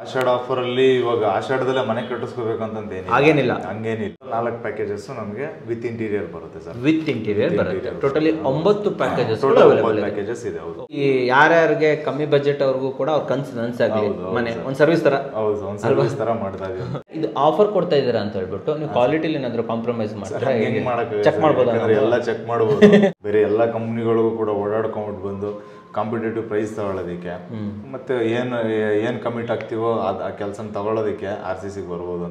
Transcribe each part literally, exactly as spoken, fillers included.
ಆಷಾಢ offer ಅಲ್ಲಿ ಇವಾಗ ಆಷಾಢದಲ್ಲೇ ಮನೆ ಕಟ್ಟಿಸ್ಕೋಬೇಕಂತ ಹಾಗೇನಿಲ್ಲ ಹಂಗೇನಿಲ್ಲ. ನಾಲ್ಕು ಪ್ಯಾಕೇಜಸ್ ನಮಗೆ ವಿತ್ ಇಂಟೀರಿಯರ್ ಬರುತ್ತೆ ಸರ್. ವಿತ್ ಇಂಟೀರಿಯರ್ ಬರುತ್ತೆ. ಟೋಟಲಿ ಒಂಬತ್ತು ಪ್ಯಾಕೇಜಸ್ ಪ್ಯಾಕೇಜಸ್ ಇದೆ. ಹೌದು. ಈ ಯಾರ್ಯಾರಿಗೆ ಕಮ್ಮಿ ಬಜೆಟ್ ಅವ್ರಿಗೂ ಕೂಡ ಅವ್ರ ಕನ್ಸು ನನ್ಸಾಗ್ಲಿ ಮನೆ ಒಂದ್ ಸರ್ವಿಸ್ ತರ. ಹೌದು, ಒಂದ್ ಸರ್ವಿಸ್ ತರ ಮಾಡ್ತಾ ಇದೀವಿ. ಇದು ಆಫರ್ ಕೊಡ್ತಾ ಇದೀರಾ ಅಂತ ಹೇಳ್ಬಿಟ್ಟು ನೀವು ಕ್ವಾಲಿಟಿಲಿ ಏನಾದ್ರು ಕಾಂಪ್ರಮೈಸ್ ಮಾಡ್ತಾರೆ ಚೆಕ್ ಮಾಡ್ಬೋದು. ಎಲ್ಲ ಚೆಕ್ ಮಾಡಬಹುದು. ಬೇರೆ ಎಲ್ಲಾ ಕಂಪ್ನಿಗಳಿಗೂ ಕೂಡ ಓಡಾಡ್ಕೊಂಡ್ಬಿಟ್ಟು ಬಂದು ಕಾಂಪಿಟೇಟಿವ್ ಪ್ರೈಸ್ ತಗೊಳ್ಳೋದಕ್ಕೆ ಮತ್ತೆ ಏನು ಏನು ಕಮಿಟ್ ಆಗ್ತೀವೋ ಅದು ಆ ಕೆಲಸನ ತಗೊಳ್ಳೋದಕ್ಕೆ ಆರ್ ಸಿ ಸಿಗೆ ಬರ್ಬೋದು.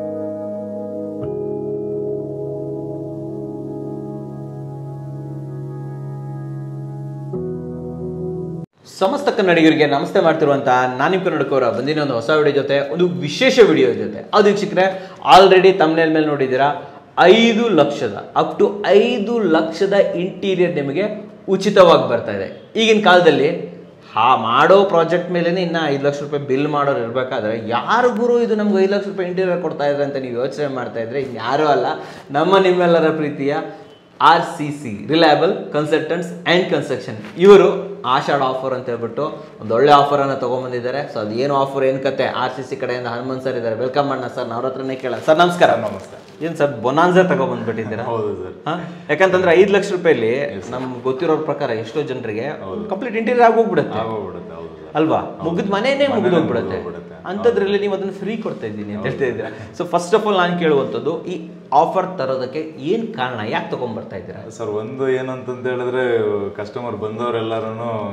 ಸಮಸ್ತ ಕನ್ನಡಿಗರಿಗೆ ನಮಸ್ತೆ ಮಾಡ್ತಿರುವಂತ ನಾನು ನಿಮ್ಮ ಕನ್ನಡಕವರ ಬಂದಿನ ಒಂದು ಹೊಸ ವಿಡಿಯೋ ಜೊತೆ ಒಂದು ವಿಶೇಷ ವಿಡಿಯೋ ಜೊತೆ. ಅದು ವೀಕ್ಷಕರೇ ಆಲ್ರೆಡಿ ತಮ್ನೇಲ್ ಮೇಲೆ ನೋಡಿದ್ದೀರಾ, ಐದು ಲಕ್ಷದ ಅಪ್ ಟು ಐದು ಲಕ್ಷದ ಇಂಟೀರಿಯರ್ ನಿಮಗೆ ಉಚಿತವಾಗಿ ಬರ್ತಾ ಇದೆ. ಈಗಿನ ಕಾಲದಲ್ಲಿ ಹಾ ಮಾಡೋ ಪ್ರಾಜೆಕ್ಟ್ ಮೇಲೇ ಇನ್ನು ಐದು ಲಕ್ಷ ರೂಪಾಯಿ ಬಿಲ್ ಮಾಡೋರು ಇರಬೇಕಾದ್ರೆ ಯಾರು ಗುರು ಇದು ನಮ್ಗೆ ಐದು ಲಕ್ಷ ರೂಪಾಯಿ ಇಂಟೀರಿಯರ್ ಕೊಡ್ತಾ ಇದ್ದಾರೆ ಅಂತ ನೀವು ಯೋಚನೆ ಮಾಡ್ತಾ ಇದ್ರೆ ಇನ್ಯಾರೂ ಅಲ್ಲ, ನಮ್ಮ ನಿಮ್ಮೆಲ್ಲರ ಪ್ರೀತಿಯ R C C reliable consultants and construction. ಇವರು ಆಷಾಢ ಆಫರ್ ಅಂತ ಹೇಳ್ಬಿಟ್ಟು ಒಂದು ಒಳ್ಳೆ ಆಫರನ್ನು ತೊಗೊಂಬಂದಿದ್ದಾರೆ. ಸೊ ಅದು ಏನು ಆಫರ್ ಏನು ಕತೆ, ಆರ್ ಸಿ ಸಿ ಕಡೆಯಿಂದ ಹನುಮಂತ್ ಸರ್ ಇದ್ದಾರೆ. ವೆಲ್ಕಮ್ ಮಾಡೋಣ ಸರ್, ಅವ್ರ ಹತ್ರನೇ ಕೇಳ. ಸರ್ ನಮಸ್ಕಾರ. ನಮಸ್ತೆ. ಏನು ಸರ್ ಬೊನಾನ್ಸಾ ತಗೊಬಂದ್ಬಿಟ್ಟಿದ್ದೀರಾ? ಹೌದು ಸರ್. ಹಾಂ, ಯಾಕಂತಂದ್ರೆ ಐದು ಲಕ್ಷ ರೂಪಾಯಲ್ಲಿ ನಮ್ಗೆ ಗೊತ್ತಿರೋ ಪ್ರಕಾರ ಎಷ್ಟೋ ಜನರಿಗೆ ಕಂಪ್ಲೀಟ್ ಇಂಟೀರಿಯರ್ ಆಗೋಗ್ಬಿಡುತ್ತೆ ಅಲ್ವಾ, ಮುಗಿದ್ ಮನೆಯೇ ಮುಗಿದು ಹೋಗ್ಬಿಡುತ್ತೆ. ಅಂಥದ್ರಲ್ಲಿ ನೀವು ಅದನ್ನು ಫ್ರೀ ಕೊಡ್ತಾ ಇದ್ದೀನಿ ಅಂತ ಹೇಳ್ತಾ ಇದ್ದೀರಾ. ಸೊ ಫಸ್ಟ್ ಆಫ್ ಆಲ್ ನಾನು ಕೇಳುವಂಥದ್ದು, ಈ ಆಫರ್ ತರೋದಕ್ಕೆ ಏನು ಕಾರಣ, ಯಾಕೆ ತಗೊಂಡ್ಬರ್ತಾ ಇದ್ದೀರಾ ಸರ್? ಒಂದು ಏನಂತಂತ ಹೇಳಿದ್ರೆ ಕಸ್ಟಮರ್ ಬಂದವರೆಲ್ಲರೂ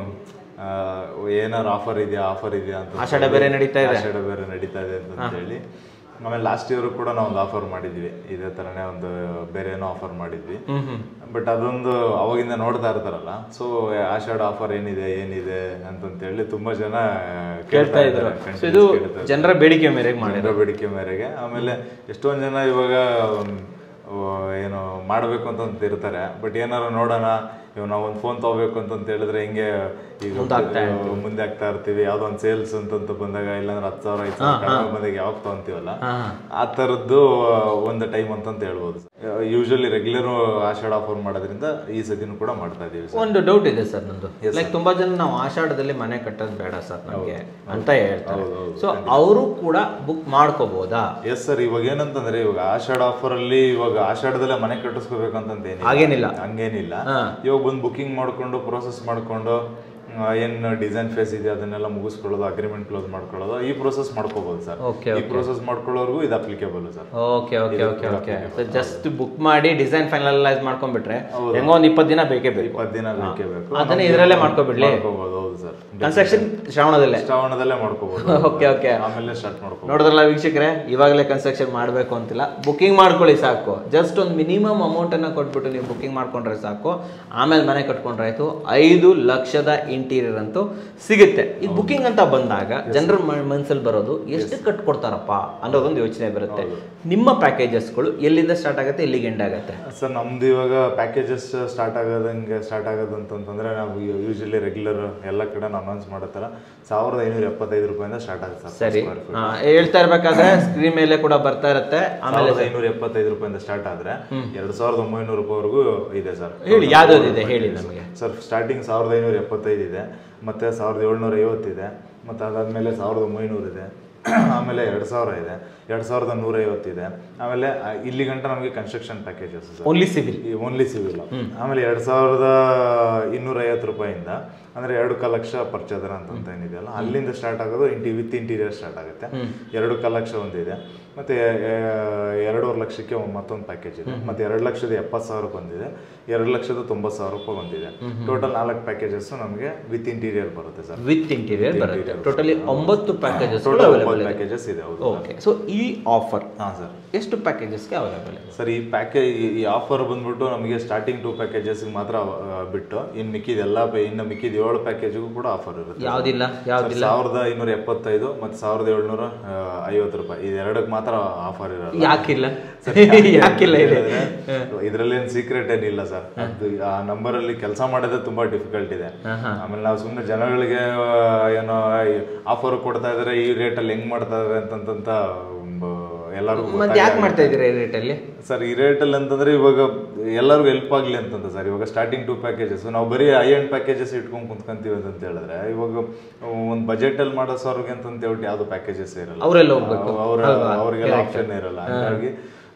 ಏನಾರು ಆಫರ್ ಇದೆಯಾ ಆಫರ್ ಇದೆಯಾ ಅಂತ, ಆಷಾಢ ಬೇರೆ ನಡೀತಾ ಇದೆ ಆಷಾಢ ಬೇರೆ ನಡೀತಾ ಇದೆ ಅಂತ ಹೇಳಿ. ಆಮೇಲೆ ಲಾಸ್ಟ್ ಇಯರ್ ಕೂಡ ನಾವು ಒಂದು ಆಫರ್ ಮಾಡಿದ್ವಿ, ಇದೇ ತರನೇ ಒಂದು ಬೇರೆ ಏನೋ ಆಫರ್ ಮಾಡಿದ್ವಿ. ಬಟ್ ಅದೊಂದು ಅವಾಗಿಂದ ನೋಡ್ತಾ ಇರ್ತಾರಲ್ಲ, ಸೊ ಆಷಾಢ ಆಫರ್ ಏನಿದೆ ಏನಿದೆ ಅಂತಂತೇಳಿ ತುಂಬಾ ಜನ ಕೇಳ್ತಾ ಇದ್ರು. ಇದು ಜನರ ಬೇಡಿಕೆ ಮೇರೆಗೆ ಮಾಡಿರೋ ಬೇಡಿಕೆ ಮೇರೆಗೆ. ಆಮೇಲೆ ಎಷ್ಟೊಂದು ಜನ ಇವಾಗ ಏನು ಮಾಡಬೇಕು ಅಂತಂತ ಇರ್ತಾರೆ, ಬಟ್ ಏನಾರು ನೋಡೋಣ ಇವ್ ನಾವು ಒಂದು ಫೋನ್ ತಗೋಬೇಕು ಅಂತಂತ ಹೇಳಿದ್ರೆ ಹಿಂಗೆ ಈಗ ಮುಂದೆ ಆಗ್ತಾ ಇರ್ತೀವಿ. ಯಾವ್ದೋ ಒಂದು ಸೇಲ್ಸ್ ಅಂತಂತ ಬಂದಾಗ, ಇಲ್ಲಾಂದ್ರೆ ಹತ್ತು ಸಾವಿರ ಐದು ಸಾವಿರ ಬಂದಾಗ ಯಾವಾಗ ತಗೊಂತೀವಲ್ಲ, ಆ ತರದ್ದು ಒಂದು ಟೈಮ್ ಅಂತಂತ ಹೇಳ್ಬೋದು. ಯೂಶಲಿ ರೆಗ್ಯುಲರ್ ಆಷಾಢ ಆಫರ್ ಮಾಡೋದ್ರಿಂದ ಈ ಸತಿನೂ ಕೂಡ ಮಾಡ್ತಾ ಇದೀವಿ. ಒಂದು ಡೌಟ್ ಇದೆ ಸರ್ ನಂದು, ಲೈಕ್ ತುಂಬಾ ಜನ ನಾವು ಆಷಾಢದಲ್ಲಿ ಮನೆ ಕಟ್ಟೋದು ಬೇಡ ಸರ್ ನಮಗೆ ಅಂತ ಹೇಳ್ತಾರೆ. ಸೊ ಅವರು ಕೂಡ ಬುಕ್ ಮಾಡ್ಕೋಬಹುದಾ? Yes sir. ಇವಾಗ ಏನಂತಂದ್ರೆ ಇವಾಗ ಆಷಾಢ ಆಫರ್ ಅಲ್ಲಿ ಇವಾಗ ಆಷಾಢದಲ್ಲೇ ಮನೆ ಕಟ್ಟಿಸ್ಕೋಬೇಕಂತಂತ ಹಾಗೇನಿಲ್ಲ ಹಂಗೇನಿಲ್ಲ. ಇವಾಗ ಬಂದು ಬುಕಿಂಗ್ ಮಾಡ್ಕೊಂಡು ಪ್ರೋಸೆಸ್ ಮಾಡ್ಕೊಂಡು ಏನು ಡಿಸೈನ್ ಫೇಸ್ ಇದೆ ಅದನ್ನೆಲ್ಲ ಮುಗಿಸ್ಕೊಳ್ಳೋದು, ಅಗ್ರಿಮೆಂಟ್ ಕ್ಲೋಸ್ ಮಾಡ್ಕೊಳ್ಳೋದು, ಈ ಪ್ರೋಸೆಸ್ ಮಾಡ್ಕೋಬಹುದು ಸರ್. ಈ ಪ್ರೋಸೆಸ್ ಮಾಡ್ಕೊಳ್ಳೋರ್ಗು ಇದು applicable sir. Okay okay okay okay. Just book ಮಾಡಿ ಡಿಸೈನ್ ಫೈನಲೈಸ್ ಮಾಡ್ಕೊಂಡ್ಬಿಟ್ರೆ ಹೆಂಗೋ ಒಂದು ಇಪ್ಪತ್ತು ದಿನ ಬೇಕೇ ಬೇಕು. ಇಪ್ಪತ್ತು ದಿನ ಬೇಕೇ ಬೇಕು. ಅದನ್ನ ಇದರಲ್ಲೇ ಮಾಡ್ಕೋಬಿಡ್ಲಿ. ಮಾಡ್ಕೋಬಹುದು. ಹೌದು ಸರ್. ಕನ್ಸ್ಟ್ರಕ್ಷನ್ ಶ್ರಾವಣದಲ್ಲೇ ಶ್ರಾವಣದಲ್ಲೇ ಮಾಡ್ಕೋಬಹುದು. Okay okay. ಆಮೇಲೆ ಸ್ಟಾರ್ಟ್ ಮಾಡ್ಕೋಬಹುದು. ನೋಡಿದ್ರಲ್ಲ ವೀಕ್ಷಕರೇ, ಇವಾಗಲೇ ಕನ್ಸ್ಟ್ರಕ್ಷನ್ ಮಾಡಬೇಕು ಅಂತಿಲ್ಲ, ಬುಕಿಂಗ್ ಮಾಡ್ಕೊಳ್ಳಿ ಸಾಕು. ಜಸ್ಟ್ ಒಂದು ಮಿನಿಮಮ್ ಅಮೌಂಟ್ ಅನ್ನ ಕೊಟ್ಬಿಟ್ಟು ನೀವು ಬುಕಿಂಗ್ ಮಾಡ್ಕೊಂಡ್ರೆ ಸಾಕು. ಆಮೇಲೆ ಮನೆ ಕಟ್ಕೊಂಡ್ರೆ ಆಯ್ತು. ಐದು ಲಕ್ಷದ ಇಂಟೀರಿಯರ್ ಅಂತೂ ಸಿಗುತ್ತೆ. ಈ ಬುಕಿಂಗ್ ಅಂತ ಬಂದಾಗ ಜನರ ಮನಸ್ಸಲ್ಲಿ ಬರೋದು ಎಷ್ಟು ಕಟ್ಕೊಡ್ತಾರಪ್ಪ ಅನ್ನೋದೊಂದು ಯೋಚನೆ ಬರುತ್ತೆ. ನಿಮ್ಮ ಪ್ಯಾಕೇಜಸ್ಗಳು ಎಲ್ಲಿಂದ ಸ್ಟಾರ್ಟ್ ಆಗುತ್ತೆ, ಎಲ್ಲಿಗೆ ಎಂಡ್ ಆಗುತ್ತೆ ಸರ್? ನಮ್ದು ಇವಾಗ ಪ್ಯಾಕೇಜಸ್ ಸ್ಟಾರ್ಟ್ ಆಗೋದಂಗೆ ಸ್ಟಾರ್ಟ್ ಆಗೋದು ಅಂತಂದ್ರೆ ನಾವು ಯೂಶಲಿ ರೆಗ್ಯುಲರ್ ಎಲ್ಲ ಕಡೆ ಅನೌನ್ಸ್ ಮಾಡೋ ಥರ ಸಾವಿರದ ಐನೂರ ಎಪ್ಪತ್ತೈದು ರೂಪಾಯಿಂದ ಸ್ಟಾರ್ಟ್ ಆಗುತ್ತೆ ಸರ್. ಸರಿ, ಹೇಳ್ತಾ ಇರ್ಬೇಕಾದ್ರೆ ಸ್ಕ್ರೀನ್ ಮೇಲೆ ಕೂಡ ಬರ್ತಾ ಇರುತ್ತೆ. ಆಮೇಲೆ ಐನೂರ ಎಪ್ಪತ್ತೈದು ರೂಪಾಯಿಂದ ಸ್ಟಾರ್ಟ್ ಆದ್ರೆ ಎರಡ್ ಸಾವಿರದ ಒಂಬೈನೂರು ರೂಪಾಯಿವರೆಗೂ ಇದೆ ಸರ್. ಹೇಳಿ ಯಾವ್ದಾವ್ದಿದೆ ಹೇಳಿ ನಮಗೆ. ಸರ್ ಸ್ಟಾರ್ಟಿಂಗ್ ಸಾವಿರದ ಐನೂರ ಎಪ್ಪತ್ತೈದು ಇದೆ, ಮತ್ತೆ ಸಾವಿರದ ಏಳ್ನೂರ ಐವತ್ತಿದೆ, ಮತ್ತೆ ಅದಾದ್ಮೇಲೆ ಸಾವಿರದ ಒಂಬೈನೂರು ಇದೆ, ಆಮೇಲೆ ಎರಡು ಸಾವಿರ ಇದೆ, ಎರಡು ಸಾವಿರದ ನೂರ ಐವತ್ತಿದೆ. ಆಮೇಲೆ ಇಲ್ಲಿ ಗಂಟ ನಮಗೆ construction packages only civil only civil. ಆಮೇಲೆ ಎರಡು ಸಾವಿರದ ಇನ್ನೂರ ಐವತ್ತು ರೂಪಾಯಿಂದ ಅಂದ್ರೆ ಎರಡು ಕಾಲ ಲಕ್ಷ ಪರ್ಚೇದರ್ ಅಂತ ಏನಿದೆಯಲ್ಲ, ಅಲ್ಲಿಂದ ಸ್ಟಾರ್ಟ್ ಆಗೋದು ಇಂಟಿ ವಿತ್ ಇಂಟೀರಿಯರ್ ಸ್ಟಾರ್ಟ್ ಆಗುತ್ತೆ. ಎರಡು ಕಾಲ ಲಕ್ಷ ಒಂದಿದೆ, ಮತ್ತೆ ಎರಡೂವರೆ ಲಕ್ಷಕ್ಕೆ ಮತ್ತೊಂದು ಪ್ಯಾಕೇಜ್ ಇದೆ, ಮತ್ತೆ ಎರಡು ಲಕ್ಷದ ಎಪ್ಪತ್ತು ಸಾವಿರ ಬಂದಿದೆ, ಎರಡು ಲಕ್ಷದ ತೊಂಬತ್ತು ಸಾವಿರ ರೂಪಾಯಿ ಬಂದಿದೆ. ಟೋಟಲ್ ನಾಲ್ಕು ಪ್ಯಾಕೇಜಸ್ ನಮಗೆ ವಿತ್ ಇಂಟೀರಿಯರ್ ಬರುತ್ತೆ ಸರ್. ವಿತ್ ಇಂಟೀರಿಯರ್ ಬರುತ್ತೆ. ಟೋಟಲಿ ಒಂಬತ್ತು ಪ್ಯಾಕೇಜಸ್ ಪ್ಯಾಕೇಜಸ್ ಇದೆ. ಹೌದು. ಓಕೆ. ಸೊ ಈ ಆಫರ್ ಹಾ ಸರ್ ಎಷ್ಟು ಪ್ಯಾಕೇಜಸ್ಗೆ ಅವೈಲೇಬಲ್ ಸರ್? ಈ ಪ್ಯಾಕೇಜ್ ಈ ಆಫರ್ ಬಂದ್ಬಿಟ್ಟು ನಮಗೆ ಸ್ಟಾರ್ಟಿಂಗ್ ಟೂ ಪ್ಯಾಕೇಜಸ್ ಮಾತ್ರ ಬಿಟ್ಟು ಇನ್ನು ಮಿಕ್ಕಿದೆಲ್ಲ ಇನ್ನು ಮಿಕ್ಕಿದ ಏಳು ಪ್ಯಾಕೇಜ್ಗೂ ಕೂಡ ಆಫರ್ ಇರುತ್ತೆ. ಯಾವ್ದಿಲ್ಲ ಯಾವ್ದಿಲ್ಲ ಸಾವಿರದ ಐನೂರ ಎಪ್ಪತ್ತೈದು ಮತ್ತೆ ಸಾವಿರದ ಏಳ್ನೂರ ಐವತ್ತು ರೂಪಾಯಿ ಇದೆರಡಕ್ಕೆ ಮಾತ್ರ ಆಫರ್ ಇರೋದು. ಯಾಕಿಲ್ಲ ಯಾಕಿಲ್ಲ ಇದೆ ಇದರಲ್ಲಿ ಏನು ಸೀಕ್ರೆಟ್ ಏನಿಲ್ಲ ಸರ್. ಅದು ಆ ನಂಬರ್ ಅಲ್ಲಿ ಕೆಲಸ ಮಾಡೋದೇ ತುಂಬಾ ಡಿಫಿಕಲ್ಟ್ ಇದೆ. ಆಮೇಲೆ ನಾವು ಸುಮ್ಮನೆ ಜನಗಳಿಗೆ ಏನೋ ಆಫರ್ ಕೊಡ್ತಾ ಇದಾರೆ, ಈ ರೇಟ್ ಅಲ್ಲಿ ಹೆಂಗ್ ಮಾಡ್ತಾ ಇದಾರೆ ಅಂತಂತ ಎಲ್ಲರಿಗೂ ಮತ್ತೆ ಯಾಕೆ ಮಾಡ್ತಾ ಇದ್ದೀರಾ ಈ ರೇಟಲ್ಲಿ ಸರ್? ಈ ರೇಟಲ್ಲಿ ಅಂತಂದ್ರೆ ಇವಾಗ ಎಲ್ಲರಿಗೂ ಹೆಲ್ಪ್ ಆಗಲಿ ಅಂತಂದ ಸರ್. ಇವಾಗ ಸ್ಟಾರ್ಟಿಂಗ್ ಟು ಪ್ಯಾಕೇಜಸ್ ನಾವು ಬರೀ ಐ ಎಂಡ್ ಪ್ಯಾಕೇಜಸ್ ಇಟ್ಕೊಂಡು ಕುಂತ್ಕೊಂತೀವಿ ಅಂತ ಹೇಳಿದ್ರೆ ಇವಾಗ ಒಂದು ಬಜೆಟಲ್ಲಿ ಮಾಡೋ ಸರ್ಗೆ ಅಂತ ಹೇಳ್ಬಿಟ್ಟು ಯಾವುದು ಪ್ಯಾಕೇಜಸ್ ಇರಲ್ಲ, ಅವರೆಲ್ಲ ಹೋಗ್ಬೇಕು, ಅವ್ರ ಅವ್ರಿಗೆಲ್ಲ ಆಪ್ಷನ್ ಇರಲ್ಲ. ಹಾಗಾಗಿ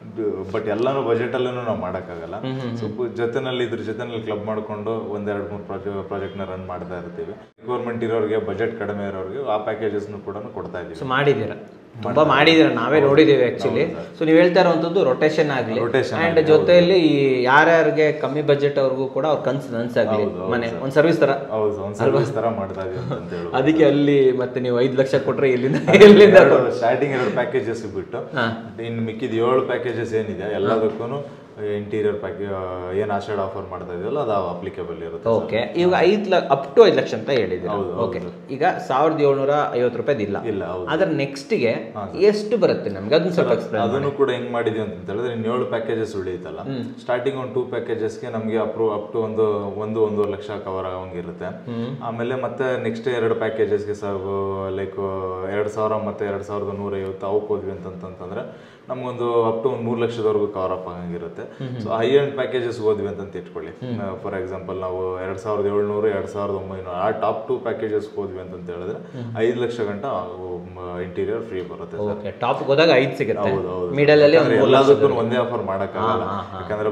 ಬಟ್ ಎಲ್ಲಾನು ಬಜೆಟ್ ಅಲ್ಲೂ ನಾವು ಮಾಡೋಕ್ಕಾಗಲ್ಲ. ಸ್ವಲ್ಪ ಜೊತೆನಲ್ಲಿ ಇದ್ರ ಜೊತೆನಲ್ಲಿ ಕ್ಲಬ್ ಮಾಡ್ಕೊಂಡು ಒಂದೆರಡು ಮೂರು ಪ್ರಾಜೆಕ್ಟ್ ಪ್ರಾಜೆಕ್ಟ್ನ ರನ್ ಮಾಡ್ತಾ ಇರ್ತೀವಿ. ಗೌರ್ಮೆಂಟ್ ಇರೋರಿಗೆ, ಬಜೆಟ್ ಕಡಿಮೆ ಇರೋರಿಗೆ ಆ ಪ್ಯಾಕೇಜಸ್ನು ಕೂಡ ಕೊಡ್ತಾ ಇದೀವಿ. ಸೊ ಮಾಡಿದ್ದೀರಾ, ತುಂಬಾ ಮಾಡಿದ್ದೀರಾ, ನಾವೇ ನೋಡಿದ್ದೀವಿ ಆಕ್ಚುಲಿ. ಸೊ ನೀವು ಹೇಳ್ತಾ ಇರುವಂತದ್ದು ರೊಟೇಷನ್ ಆಗಲಿ, ಅಂಡ್ ಜೊತೆಯಲ್ಲಿ ಈ ಯಾರ್ಯಾರಿಗೆ ಕಮ್ಮಿ ಬಜೆಟ್ ಅವ್ರಿಗೂ ಕೂಡ ಅವ್ರ ಕನ್ಸು ನನ್ಸಾಗ್ಲಿ, ಮನೆ ಒಂದು ಸರ್ವಿಸ್ ತರ. ಹೌದು, ಒಂದು ಸರ್ವಿಸ್ ತರ ಮಾಡ್ತಾ ಇದೀವಿ ಅಂತ ಹೇಳಿ. ಅದಕ್ಕೆ ಅಲ್ಲಿ ಮತ್ತೆ ನೀವು ಐದು ಲಕ್ಷ ಕೊಟ್ರೆ ಎಲ್ಲಿಂದ ಎಲ್ಲಿಂದ ಸ್ಟಾರ್ಟಿಂಗ್ ಎರಡು ಪ್ಯಾಕೇಜಸ್ ಬಿಟ್ಟು ಇನ್ನು ಮಿಕ್ಕಿದ ಏಳು ಪ್ಯಾಕೇಜಸ್ ಏನಿದೆ ಎಲ್ಲದಕ್ಕೂ ಇಂಟೀರಿಯರ್ ಪ್ಯಾಕೇಜ್ ಏನು ಆಷಾಢ ಆಫರ್ ಮಾಡ್ತಾ ಇದೆಯಲ್ಲ ಅದು ಅಪ್ಲಿಕೇಬಲ್ ಇರುತ್ತೆ. ಓಕೆ, ಈಗ ಐದು ಲಕ್ಷ ಅಪ್ ಟು ಐದು ಲಕ್ಷ ಅಂತ ಹೇಳಿದ್ರು. ಓಕೆ, ಈಗ ಸಾವಿರದ ಏಳ್ನೂರ ಐವತ್ತು ರೂಪಾಯಿ ಇಲ್ಲ ಇಲ್ಲ ಅದ್ರ ನೆಕ್ಸ್ಟ್ಗೆ ಎಷ್ಟು ಬರುತ್ತೆ ನಮ್ಗೆ ಅದನ್ನ ಸ್ವಲ್ಪ ಎಕ್ಸ್ಪ್ಲೇನ್. ಅದನ್ನು ಕೂಡ ಹೆಂಗ್ ಮಾಡಿದೀವಿ ಅಂತ ಹೇಳಿದ್ರೆ ಇನ್ನು ಏಳು ಪ್ಯಾಕೇಜಸ್ ಉಳಿಯುತ್ತಲ್ಲ, ಸ್ಟಾರ್ಟಿಂಗ್ ಒಂದು ಟೂ ಪ್ಯಾಕೇಜಸ್ಗೆ ನಮಗೆ ಅಪ್ರೂವ್ ಅಪ್ ಟು ಒಂದು ಒಂದು ಒಂದೂವರೆ ಲಕ್ಷ ಕವರ್ ಆಗೋಂಗಿರುತ್ತೆ. ಆಮೇಲೆ ಮತ್ತೆ ನೆಕ್ಸ್ಟ್ ಎರಡು ಪ್ಯಾಕೇಜಸ್ಗೆ ಸಾಕು ಲೈಕ್ ಎರಡು ಸಾವಿರ ಮತ್ತೆ ಎರಡು ಸಾವಿರದ ನೂರ ಐವತ್ತು ಅವಕ್ಕೆ ಹೋದ್ವಿ ಅಂತಂತಂದ್ರೆ ನಮ್ಗೊಂದು ಅಪ್ ಟು ಒಂದು ಮೂರು ಲಕ್ಷದವರೆಗೂ ಕವರ್ ಅಪ್ ಆಗಂಗಿರುತ್ತೆ. ಸೊ ಹೈ ಎಂಡ್ ಪ್ಯಾಕೇಜಸ್ ಹೋದ್ವಿ ಅಂತ ಇಟ್ಕೊಳ್ಳಿ, ಫಾರ್ ಎಕ್ಸಾಂಪಲ್ ನಾವು ಎರಡ್ ಸಾವಿರದ ಏಳ್ನೂರು ಎರಡ್ ಸಾವಿರದ ಒಂಬೈನೂರು ಆ ಟಾಪ್ ಟೂ ಪ್ಯಾಕೇಜಸ್ ಹೋದ್ವಿ ಅಂತ ಹೇಳಿದ್ರೆ ಐದು ಲಕ್ಷ ಗಂಟ ಇಂಟೀರಿಯರ್ ಫ್ರೀ ಬರುತ್ತೆ. ಟಾಪ್ ಹೋದಾಗ ಐದು ಸಿಗುತ್ತೆ, ಮಿಡಲ್ ಅಲ್ಲಿ ಎಲ್ಲದಕ್ಕೂ ಒಂದೇ ಆಫರ್ ಮಾಡಕ್ಕಾಗಲ್ಲ. ಯಾಕಂದ್ರೆ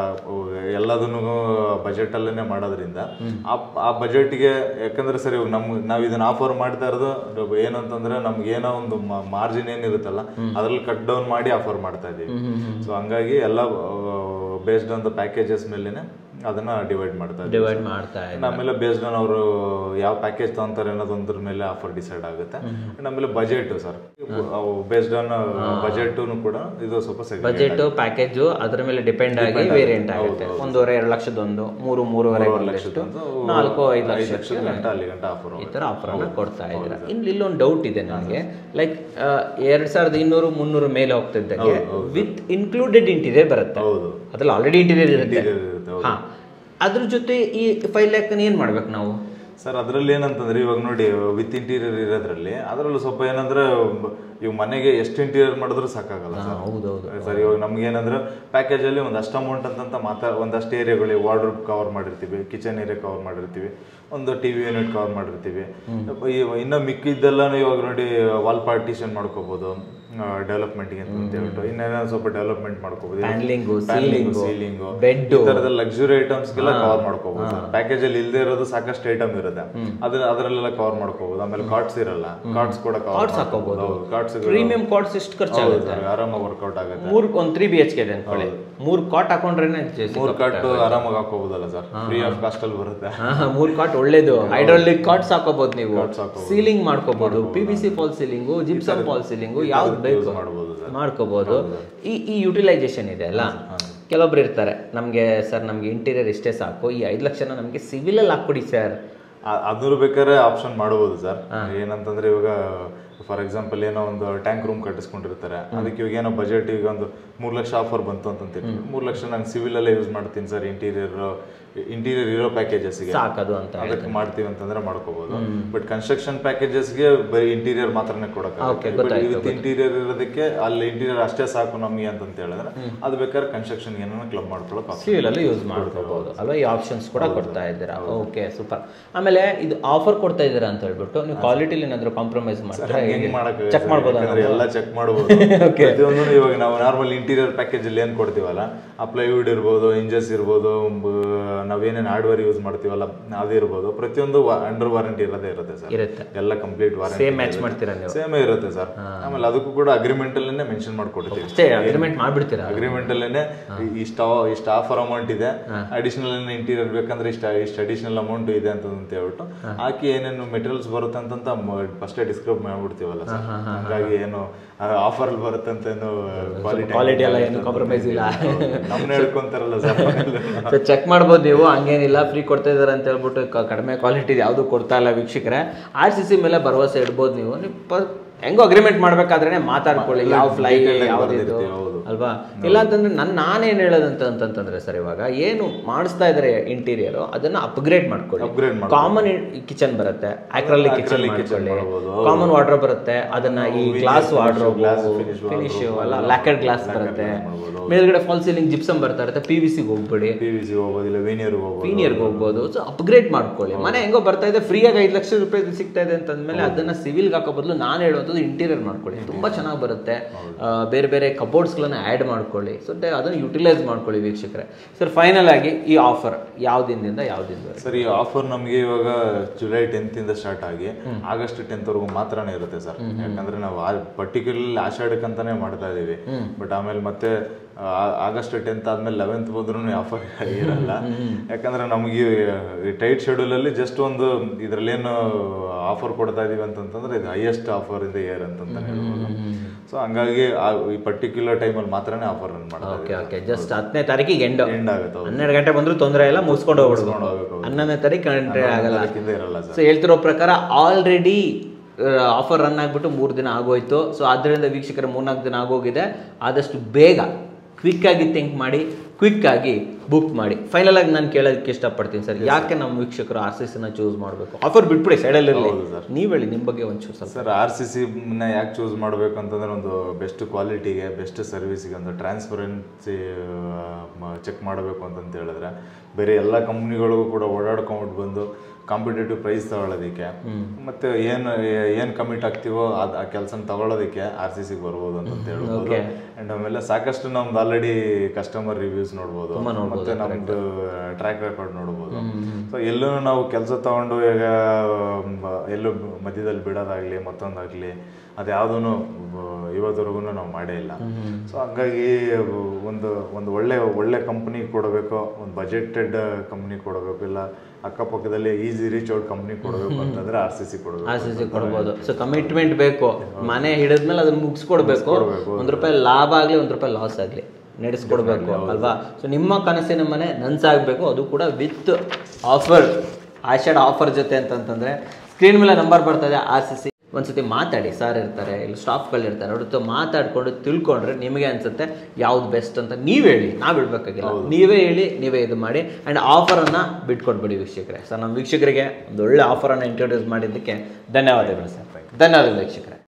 ಎಲ್ಲದನ್ನು ಬಜೆಟ್ ಅಲ್ಲೇನೆ ಮಾಡೋದ್ರಿಂದ ಆ ಬಜೆಟ್ಗೆ, ಯಾಕಂದ್ರೆ ಸರಿ ನಮ್ ನಾವ್ ಇದನ್ನ ಆಫರ್ ಮಾಡ್ತಾ ಇರೋದು ಏನಂತಂದ್ರೆ ನಮ್ಗೆ ಏನೋ ಒಂದು ಮಾರ್ಜಿನ್ ಏನಿರುತ್ತಲ್ಲ ಅದ್ರಲ್ಲಿ ಕಟ್ ಡೌನ್ ಮಾಡಿ ಆಫರ್ ಮಾಡ್ತಾ ಇದೀವಿ. ಸೊ ಹಂಗಾಗಿ ಎಲ್ಲ ಬೇಸ್ಡ್ ಆನ್ ದ ಪ್ಯಾಕೇಜಸ್ ಮೇಲೆನೆ ಅದನ್ನ ಡಿವೈಡ್ ಮಾಡ್ತಾ ಡಿವೈಡ್ ಮಾಡ್ತಾ ಆಮೇಲೆ ಬೇಸ್ಡ್ ಆನ್ ಅವರು ಯಾವ ಪ್ಯಾಕೇಜ್ ತಗೊಂತಾರೆ ಅನ್ನೋದ್ರ ಮೇಲೆ ಆಫರ್ ಡಿಸೈಡ್ ಆಗುತ್ತೆ. ಆಮೇಲೆ budget sir, based on budget ಕೂಡ ಇದು ಸ್ವಲ್ಪ ಬಜೆಟ್ ಪ್ಯಾಕೇಜ್ ಅದ್ರ ಮೇಲೆ ಡಿಪೆಂಡ್ ಆಗಿ ವೇರಿಯಂಟ್ ಆಗುತ್ತೆ. ಒಂದೂವರೆ ಎರಡು ಲಕ್ಷದೊಂದು, ಮೂರು ಮೂರುವರೆ ಲಕ್ಷದೊಂದು, ನಾಲ್ಕು ಐದು ಲಕ್ಷ ಗಂಟ ಅಲ್ಲಿ ಗಂಟ ಆಫರ್ ಈ ತರ ಆಫರ್ ಅನ್ನ ಕೊಡ್ತಾ ಇದ್ದಾರೆ. ಇಲ್ಲಿ ಇಲ್ಲೊಂದು ಡೌಟ್ ಇದೆ ನನಗೆ, ಲೈಕ್ ಎರಡ್ ಸಾವಿರದ ಇನ್ನೂರು ಮುನ್ನೂರು ಮೇಲೆ ಹೋಗ್ತಿದ್ದಂಗೆ ವಿತ್ ಇನ್ಕ್ಲೂಡೆಡ್ ಇಂಟೀರಿಯರ್ ಬರುತ್ತೆ, ಅದ್ರಲ್ಲಿ ಆಲ್ರೆಡಿ ಇಂಟೀರಿಯರ್ ಇರುತ್ತೆ. ಹಾ, ಅದ್ರ ಜೊತೆ ಈ ಫೈವ್ ಲ್ಯಾಕ್ ಏನ್ ಮಾಡ್ಬೇಕು ನಾವು ಸರ್? ಅದ್ರಲ್ಲಿ ಏನಂತಂದ್ರೆ ಇವಾಗ ನೋಡಿ ವಿತ್ ಇಂಟೀರಿಯರ್ ಇರೋದ್ರಲ್ಲಿ ಅದರಲ್ಲೂ ಸ್ವಲ್ಪ ಏನಂದ್ರೆ ಇವ್ ಮನೆಗೆ ಎಷ್ಟು ಇಂಟೀರಿಯರ್ ಮಾಡಿದ್ರು ಸಾಕಾಗಲ್ಲ ಸರ್. ಹೌದೌದು ಸರ್, ಇವಾಗ ನಮ್ಗೆ ಏನಂದ್ರೆ ಪ್ಯಾಕೇಜ್ ಅಲ್ಲಿ ಒಂದಷ್ಟು ಅಮೌಂಟ್ ಅಂತ ಮಾತಾ ಒಂದಷ್ಟು ಏರಿಯಾಗಳು ವಾರ್ಡ್ರೋಬ್ ಕವರ್ ಮಾಡಿರ್ತೀವಿ, ಕಿಚನ್ ಏರಿಯಾ ಕವರ್ ಮಾಡಿರ್ತೀವಿ, ಒಂದು ಟಿವಿ ಯೂನಿಟ್ ಕವರ್ ಮಾಡಿರ್ತೀವಿ. ಇನ್ನು ಮಿಕ್ಕಿದ್ದೆಲ್ಲ ಇವಾಗ ನೋಡಿ ವಾಲ್ ಪಾರ್ಟಿಷನ್ ಮಾಡ್ಕೋಬಹುದು ಡೆವಲಪ್ಮೆಂಟ್ಗೆ ಅಂತ ಹೇಳ್ಬಿಟ್ಟು, ಇನ್ನೇನೋ ಸ್ವಲ್ಪ ಡೆವಲಪ್ಮೆಂಟ್ ಮಾಡ್ಕೋಬಹುದು, ಸೀಲಿಂಗ್ ಬೆಡ್ ಈ ತರದ ಲಕ್ಸುರಿ ಐಟಮ್ಸ್ ಗೆಲ್ಲ ಕವರ್ ಮಾಡ್ಕೋಬಹುದು. ಪ್ಯಾಕೇಜ್ ಅಲ್ಲಿ ಇಲ್ಲದೆ ಇರೋದು ಸಾಕಷ್ಟು ಐಟಮ್ ಇರುತ್ತೆ, ಅದ್ರ ಅದರಲ್ಲೆಲ್ಲ ಕವರ್ ಮಾಡ್ಕೋಬಹುದು. ಆಮೇಲೆ ಕಾರ್ಡ್ಸ್ ಇರಲ್ಲ, ಕಾರ್ಡ್ಸ್ ಕೂಡ ಕವರ್ ಹಾಕೋಬಹುದು. ಕಾರ್ಡ್ಸ್ ಪ್ರೀಮಿಯಂ ಕಾರ್ಡ್ಸ್ ಎಷ್ಟು ಖರ್ಚಾಗುತ್ತೆ? ಆರಾಮಾಗಿ ವರ್ಕೌಟ್ ಆಗುತ್ತೆ. ಮೂರ್ ಒಂದ್ ತ್ರೀ ಬಿ ಎಚ್ ಕೆ ಇದೆ ಅನ್ಕೊಳ್ಳಿ, ಮೂರ್ ಕಾಟ್ ಹಾಕೊಂಡ್ರೇನೆ ಮೂರ್ ಕಾಟ್ ಆರಾಮಾಗಿ ಹಾಕೋಬಹುದಲ್ಲ ಸರ್, ಫ್ರೀ ಆಫ್ ಕಾಸ್ಟ್ ಅಲ್ಲಿ ಬರುತ್ತೆ. ಮೂರ್ ಕಾಟ್ ಒಳ್ಳೇದು, ಹೈಡ್ರಾಲಿಕ್ ಕಾರ್ಡ್ಸ್ ಹಾಕೋಬಹುದು, ನೀವು ಸೀಲಿಂಗ್ ಮಾಡ್ಕೋಬಹುದು, P V C fall ceiling, gypsum fall ceiling, ಯಾವ್ದು ಬೇಕು ಮಾಡ್ಕೋಬಹುದು. ಈ ಈ ಯುಟಿಲೈಸೇಷನ್ ಇದೆ ಅಲ್ಲ, ಕೆಲವೊಬ್ರು ಇರ್ತಾರೆ ನಮ್ಗೆ ಸರ್ ನಮ್ಗೆ ಇಂಟೀರಿಯರ್ ಇಷ್ಟೇ ಸಾಕು, ಈ ಐದು ಲಕ್ಷನ ನಮ್ಗೆ ಸಿವಿಲ್ ಅಲ್ಲಿ ಹಾಕೊಡಿ ಸರ್. ಅದ್ರ ಬೇಕಾದ್ರೆ ಆಪ್ಷನ್ ಮಾಡಬಹುದು ಸರ್. ಏನಂತಂದ್ರೆ ಇವಾಗ ಫಾರ್ ಎಕ್ಸಾಂಪಲ್ ಏನೋ ಒಂದು ಟ್ಯಾಂಕ್ ರೂಮ್ ಕಟ್ಟಿಸ್ಕೊಂಡಿರ್ತಾರೆ, ಅದಕ್ಕೆ ಇವಾಗ ಏನೋ ಬಜೆಟ್ ಈಗ ಒಂದು ಮೂರ್ ಲಕ್ಷ ಆಫರ್ ಬಂತು ಅಂತ ಮೂರ್ ಲಕ್ಷ ನಾನು ಸಿವಿಲ್ ಅಲ್ಲೇ ಯೂಸ್ ಮಾಡ್ತೀನಿ ಸರ್, ಇಂಟೀರಿಯರ್ ಇಂಟೀರಿಯರ್ ಇರೋ ಪ್ಯಾಕೇಜಸ್ಗೆ ಸಾಕದು ಅಂತ ಅದಕ್ಕೆ ಮಾಡ್ತೀವಿ ಅಂತಂದ್ರೆ ಮಾಡ್ಕೋಬಹುದು. ಬಟ್ ಕನ್ಸ್ಟ್ರಕ್ಷನ್ ಪ್ಯಾಕೇಜಸ್ಗೆ ಬರೀ ಇಂಟೀರಿಯರ್ ಮಾತ್ರನೇ ಕೊಡಕ್ಕೆ, ವಿತ್ ಇಂಟೀರಿಯರ್ ಇರೋದಕ್ಕೆ ಅಲ್ಲಿ ಇಂಟೀರಿಯರ್ ಅಷ್ಟೇ ಸಾಕು ನಮಗೆ ಅಂತ ಹೇಳಿದ್ರೆ ಅದು ಬೇಕಾದ್ರೆ ಕನ್ಸ್ಟ್ರಕ್ಷನ್ ಏನೋ ಕ್ಲಬ್ ಮಾಡ್ಕೊಳ್ಳೋಕೆ ಸಿವಿಲ್ ಅಲ್ಲಿ ಯೂಸ್ ಮಾಡ್ಕೋಬಹುದು ಅಲ್ವಾ? ಈ ಆಪ್ಷನ್ಸ್ ಕೂಡ ಕೊಡ್ತಾ ಇದ್ದೀರಾ. Okay, super. ಆಮೇಲೆ ಇದು ಆಫರ್ ಕೊಡ್ತಾ ಇದ್ದೀರಾ ಅಂತ ಹೇಳ್ಬಿಟ್ಟು ನೀವು ಕ್ವಾಲಿಟಿಲಿ ಏನಾದ್ರು ಕಾಂಪ್ರಮೈಸ್ ಮಾಡ್ತಾರೆ ಚೆಕ್ ಮಾಡ್ಬೋದು, ಎಲ್ಲ ಚೆಕ್ ಮಾಡಬಹುದು. ಇವಾಗ ನಾವು ನಾರ್ಮಲ್ ಇಂಟೀರಿಯರ್ ಪ್ಯಾಕೇಜ್ ಅಲ್ಲಿ ಏನ್ ಕೊಡ್ತೀವಲ್ಲ, ಆ ಪ್ಲೈವುಡ್ ಇರ್ಬೋದು, ಇಂಜಸ್ ಇರ್ಬೋದು, ನಾವೇನೇನು ಹಾರ್ಡ್ವೇರ್ ಯೂಸ್ ಮಾಡ್ತೀವಲ್ಲ ಅದಿರ್ಬೋದು, ಪ್ರತಿಯೊಂದು ಅಂಡರ್ ವಾರಂಟಿ ಇರೋದೇ ಇರುತ್ತೆ ಸರ್. ಎಲ್ಲ ಕಂಪ್ಲೀಟ್ ವಾರಂಟಿ ಸೇಮ್ ಮ್ಯಾಚ್ ಮಾಡ್ತೀರಾ ನೀವು? ಸೇಮೇ ಇರುತ್ತೆ ಸರ್. ಆಮೇಲೆ ಅದಕ್ಕೂ ಕೂಡ ಅಗ್ರಿಮೆಂಟ್ ಅಲ್ಲೇ ಮೆನ್ಷನ್ ಮಾಡ್ಕೊಡ್ತೀವಿ, ಅಗ್ರಿಮೆಂಟ್ ಮಾಡ್ಬಿಡ್ತೀರಾ? ಅಗ್ರಿಮೆಂಟ್ ಅಲ್ಲೇನೆ ಇಷ್ಟ ಇಷ್ಟ ಆಫರ್ ಅಮೌಂಟ್ ಇದೆ, ಅಡಿಷನಲ್ ಇಂಟೀರಿಯರ್ ಬೇಕಂದ್ರೆ ಇಷ್ಟ ಇಷ್ಟು ಅಡಿಷನಲ್ ಅಮೌಂಟ್ ಇದೆ ಅಂತ ಹೇಳ್ಬಿಟ್ಟು ಹಾಕಿ ಏನೇನು ಮೆಟೀರಿಯಲ್ಸ್ ಬರುತ್ತೆ ಅಂತ ಫಸ್ಟೇ ಡಿಸ್ಕ್ರೈಬ್ ಮಾಡ್ಬಿಡ್ತೀವಲ್ಲ ಸರ್. ಹಾಗಾಗಿ ಏನು ಆಫರ್ ಬರುತ್ತೆ ಅಂತ ಏನು ಕ್ವಾಲಿಟಿ ಎಲ್ಲ ಏನು ಕಾಂಪ್ರಮೈಸ್ ಇಲ್ಲ, ನಮ್ಮನ್ನ ಹೇಳ್ಕೊಂತಾರಲ್ಲ ಸರ್. ಚೆಕ್ ಮಾಡ್ಬೋದು ನೀವು, ಹಂಗೇನಿಲ್ಲ ಫ್ರೀ ಕೊಡ್ತಾ ಇದಾರೆ ಅಂತ ಹೇಳ್ಬಿಟ್ಟು ಕಡಿಮೆ ಕ್ವಾಲಿಟಿ ಯಾವುದು ಕೊಡ್ತಾ ಇಲ್ಲ ವೀಕ್ಷಕರೇ. ಆರ್ ಸಿ ಸಿ ಮೇಲೆ ಭರವಸೆ ಇಡ್ಬೋದು ನೀವು. ಹೆಂಗೋ ಅಗ್ರಿಮೆಂಟ್ ಮಾಡ್ಬೇಕಾದ್ರೆ ಮಾತಾಡ್ಕೊಳ್ಳಿ, ಯಾವ ಫ್ಲೈ ಯಾವ್ದಿದ್ದು ಅಲ್ವಾ? ಇಲ್ಲ ಅಂತಂದ್ರೆ ನನ್ನ ನಾನೇನು ಹೇಳೋದಂತ ಅಂತಂತಂದ್ರೆ ಸರ್, ಇವಾಗ ಏನು ಮಾಡಿಸ್ತಾ ಇದ್ದಾರೆ ಇಂಟೀರಿಯರ್ ಅದನ್ನ ಅಪ್ಗ್ರೇಡ್ ಮಾಡ್ಕೊಳ್ಳಿ. ಕಾಮನ್ ಕಿಚನ್ ಬರುತ್ತೆ, ಆಕ್ರಲಿಕ್ ಕಿಚನ್ ಮಾಡ್ಕೊಳ್ಳಿ. ಕಾಮನ್ ವಾರ್ಡ್ರೋಬ್ ಬರುತ್ತೆ, ಅದನ್ನ ಈ ಗ್ಲಾಸ್ ವಾರ್ಡ್ರೋಬ್ ಫಿನಿಶ್ ಅಲ್ಲ ಲ್ಯಾಕೆಡ್ ಗ್ಲಾಸ್ ಬರುತ್ತೆ. ಮೇಲ್ಗಡೆ ಫಾಲ್ ಸೀಲಿಂಗ್ ಜಿಪ್ಸಮ್ ಬರ್ತಾ ಇರುತ್ತೆ, ಪಿ ವಿ ಸಿಗೆ ಹೋಗ್ಬೇಡಿ, ಪಿ ವಿ ಸಿ ಹೋಗೋದಿಲ್ಲ, ವೀನಿಯರ್ಗೆ ಹೋಗ್ಬೋದು, ವೀನಿಯರ್ಗೆ ಹೋಗ್ಬೋದು. ಸೊ ಅಪ್ಗ್ರೇಡ್ ಮಾಡ್ಕೊಳ್ಳಿ. ಮನೆ ಹೆಂಗೋ ಬರ್ತಾ ಇದೆ, ಫ್ರೀಯಾಗಿ ಐದು ಲಕ್ಷ ರೂಪಾಯಿ ಸಿಗ್ತಾ ಇದೆ ಅಂತಂದ್ಮೇಲೆ ಅದನ್ನ ಸಿವಿಲ್ಗೆ ಹಾಕೋ ಬದಲು ನಾನು ಹೇಳುವಂಥದ್ದು ಇಂಟೀರಿಯರ್ ಮಾಡ್ಕೊಳ್ಳಿ, ತುಂಬಾ ಚೆನ್ನಾಗಿ ಬರುತ್ತೆ. ಬೇರೆ ಬೇರೆ ಕಬೋರ್ಡ್ಸ್ಗಳನ್ನ ಆ್ಯಡ್ ಮಾಡ್ಕೊಳ್ಳಿ. ಸೊ ಅದನ್ನು ಯುಟಿಲೈಸ್ ಮಾಡ್ಕೊಳ್ಳಿ ವೀಕ್ಷಕರೇ. ಸರ್ ಫೈನಲ್ ಆಗಿ ಈ ಆಫರ್ ಯಾವ ದಿನದಿಂದ ಯಾವ ದಿನದ ಸರ್? ಈ ಆಫರ್ ನಮಗೆ ಇವಾಗ ಜುಲೈ ಟೆಂತ್ ಇಂದ ಸ್ಟಾರ್ಟ್ ಆಗಿ ಆಗಸ್ಟ್ ಟೆಂತ್ ವರೆಗೂ ಮಾತ್ರನೇ ಇರುತ್ತೆ ಸರ್. ಯಾಕಂದ್ರೆ ನಾವು ಪರ್ಟಿಕ್ಯುಲರ್ಲಿ ಆಷಾಢಕ್ಕಂತಾನೆ ಮಾಡ್ತಾ ಇದೀವಿ. ಬಟ್ ಆಮೇಲೆ ಮತ್ತೆ ಆಗಸ್ಟ್ ಟೆಂತ್ ಆದ್ಮೇಲೆ ಲೆವೆಂತ್ ಹೋದ್ರೂ ಆಫರ್ ಇರಲ್ಲ. ಯಾಕಂದ್ರೆ ನಮಗೆ ಟೈಟ್ ಶೆಡ್ಯೂಲ್ ಅಲ್ಲಿ ಜಸ್ಟ್ ಒಂದು ಇದ್ರಲ್ಲೇನು ಆಫರ್ ಕೊಡ್ತಾ ಇದೀವಿ ಅಂತಂತಂದ್ರೆ ಇದು ಹೈಯೆಸ್ಟ್ ಆಫರ್ ಇದೆ ಇಯರ್ ಅಂತಂತಾನೆ ಹೇಳ್ಬೋದು. ಸೊ ಹಂಗಾಗಿ ಈ ಪರ್ಟಿಕ್ಯುಲರ್ ಟೈಮಲ್ಲಿ ಮಾತ್ರನೇ ಆಫರ್ ರನ್ ಮಾಡ್ತಾರೆ. ಜಸ್ಟ್ ಹತ್ತನೇ ತಾರೀಕಿಗೆ ಎಂಡ್ ಎಂಡ್ ಆಗುತ್ತೆ. ಹನ್ನೆರಡು ಗಂಟೆ ಬಂದ್ರು ತೊಂದರೆ ಇಲ್ಲ, ಮುಗಿಸ್ಕೊಂಡು ಹೋಗ್ಬಿಡ್ಬೇಕು. ಹನ್ನೊಂದನೇ ತಾರೀಕು ಎಂಟ್ರಿ ಆಗಲ್ಲ. ಸೊ ಹೇಳ್ತಿರೋ ಪ್ರಕಾರ ಆಲ್ರೆಡಿ ಆಫರ್ ರನ್ ಆಗಿಬಿಟ್ಟು ಮೂರು ದಿನ ಆಗೋಯ್ತು. ಸೊ ಆದ್ದರಿಂದ ವೀಕ್ಷಕರ ಮೂರ್ನಾಲ್ಕು ದಿನ ಆಗೋಗಿದೆ. ಆದಷ್ಟು ಬೇಗ ಕ್ವಿಕ್ ಆಗಿ ಥಿಂಕ್ ಮಾಡಿ, ಕ್ವಿಕ್ ಆಗಿ ಬುಕ್ ಮಾಡಿ. ಫೈನಲ್ ಆಗಿ ನಾನು ಕೇಳೋದಕ್ಕೆ ಇಷ್ಟಪಡ್ತೀನಿ ಸರ್, ಯಾಕೆ ನಮ್ಮ ವೀಕ್ಷಕರು ಆರ್ ಸಿ ಸಿನ ಚೂಸ್ ಮಾಡಬೇಕು? ಆಫರ್ ಬಿಟ್ಬಿಡಿ ಸೈಡಲ್ಲಿ ಇರಲಿ, ನೀವು ಹೇಳಿ ನಿಮ್ಮ ಬಗ್ಗೆ ಒಂಚೂರು ಸ್ವಲ್ಪ. ಸರ್ ಆರ್ ಸಿ ಸಿನ ಯಾಕೆ ಚೂಸ್ ಮಾಡಬೇಕು ಅಂತಂದ್ರೆ ಒಂದು ಬೆಸ್ಟ್ ಕ್ವಾಲಿಟಿಗೆ, ಬೆಸ್ಟ್ ಸರ್ವಿಸ್ಗೆ, ಒಂದು ಟ್ರಾನ್ಸ್ಪರೆನ್ಸಿ ಚೆಕ್ ಮಾಡಬೇಕು ಅಂತಂತ ಹೇಳಿದ್ರೆ ಬೇರೆ ಎಲ್ಲ ಕಂಪ್ನಿಗಳಿಗೂ ಕೂಡ ಓಡಾಡ್ಕೊಂಡ್ಬಿಟ್ಟು ಬಂದು ಕಾಂಪಿಟೇಟಿವ್ ಪ್ರೈಸ್ ತಗೊಳ್ಳೋದಕ್ಕೆ ಮತ್ತೆ ಏನು ಏನು ಕಮಿಟ್ ಆಗ್ತೀವೋ ಅದು ಆ ಕೆಲಸನ ತಗೊಳ್ಳೋದಕ್ಕೆ ಆರ್ ಸಿ ಸಿಗೆ ಬರ್ಬೋದು ಅಂತ ಹೇಳ್ಬೋದು. ಆ್ಯಂಡ್ ಆಮೇಲೆ ಸಾಕಷ್ಟು ನಮ್ದು ಆಲ್ರೆಡಿ ಕಸ್ಟಮರ್ ರಿವ್ಯೂಸ್ ನೋಡ್ಬೋದು, ಮತ್ತೆ ನಮ್ದು ಟ್ರ್ಯಾಕ್ ರೆಕಾರ್ಡ್ ನೋಡ್ಬೋದು. ಸೊ ಎಲ್ಲೂ ನಾವು ಕೆಲಸ ತಗೊಂಡು ಈಗ ಎಲ್ಲೂ ಮಧ್ಯದಲ್ಲಿ ಬಿಡೋದಾಗ್ಲಿ ಮತ್ತೊಂದಾಗ್ಲಿ ಅದು ಯಾವುದೂ ಇವತ್ತವರೆಗೂ ನಾವು ಮಾಡೇ ಇಲ್ಲ. ಸೊ ಹಂಗಾಗಿ ಒಂದು ಒಂದು ಒಳ್ಳೆ ಒಳ್ಳೆ ಕಂಪ್ನಿ ಕೊಡಬೇಕು, ಒಂದು ಬಜೆಟೆಡ್ ಕಂಪ್ನಿ ಕೊಡಬೇಕು, ಇಲ್ಲ ಅಕ್ಕಪಕ್ಕದಲ್ಲಿ ಈಸಿ ರೀಚ್ ಔಟ್ ಕಂಪ್ನಿ ಕೊಡಬೇಕು ಅಂತಂದ್ರೆ ಆರ್ ಸಿ ಸಿ ಕೊಡಬೇಕು. ಆರ್ ಸಿ ಸಿ ಕೊಡ್ಬೋದು. ಸೊ ಕಮಿಟ್ಮೆಂಟ್ ಬೇಕು, ಮನೆ ಹಿಡಿದ್ಮೇಲೆ ಅದನ್ನ ಮುಗಿಸ್ಕೊಡ್ಬೇಕು. ಒಂದ್ ರೂಪಾಯಿ ಲಾಭ ಆಗ್ಲಿ ಒಂದ್ ರೂಪಾಯಿ ಲಾಸ್ ಆಗ್ಲಿ ನಡೆಸ್ಕೊಡ್ಬೇಕು ಅಲ್ವಾ? ಸೊ ನಿಮ್ಮ ಕನಸಿನ ಮನೆ ನನ್ಸಾಗಬೇಕು, ಅದು ಕೂಡ ವಿತ್ ಆಫರ್, ಆಷಾಢ ಆಫರ್ ಜೊತೆ ಅಂತಂತಂದ್ರೆ ಸ್ಕ್ರೀನ್ ಮೇಲೆ ನಂಬರ್ ಬರ್ತದೆ. ಆರ್ ಸಿ ಸಿ ಒಂದ್ಸತಿ ಮಾತಾಡಿ, ಸಾರ್ ಇರ್ತಾರೆ, ಇಲ್ಲ ಸ್ಟಾಫ್ಗಳು ಇರ್ತಾರೆ, ಅವ್ರ ಜೊತೆ ಮಾತಾಡ್ಕೊಂಡು ತಿಳ್ಕೊಂಡ್ರೆ ನಿಮಗೆ ಅನ್ಸುತ್ತೆ ಯಾವ್ದು ಬೆಸ್ಟ್ ಅಂತ. ನೀವು ಹೇಳಿ, ನಾವು ಬಿಡ್ಬೇಕಾಗಿಲ್ಲ, ನೀವೇ ಹೇಳಿ, ನೀವೇ ಇದು ಮಾಡಿ. ಆ್ಯಂಡ್ ಆಫರನ್ನು ಬಿಟ್ಕೊಡ್ಬೇಡಿ ವೀಕ್ಷಕರೇ. ಸರ್ ನಮ್ಮ ವೀಕ್ಷಕರಿಗೆ ಒಂದು ಒಳ್ಳೆ ಆಫರನ್ನು ಇಂಟ್ರೊಡ್ಯೂಸ್ ಮಾಡಿದ್ದಕ್ಕೆ ಧನ್ಯವಾದಗಳು ಸರ್. ಧನ್ಯವಾದಗಳು ವೀಕ್ಷಕರೇ.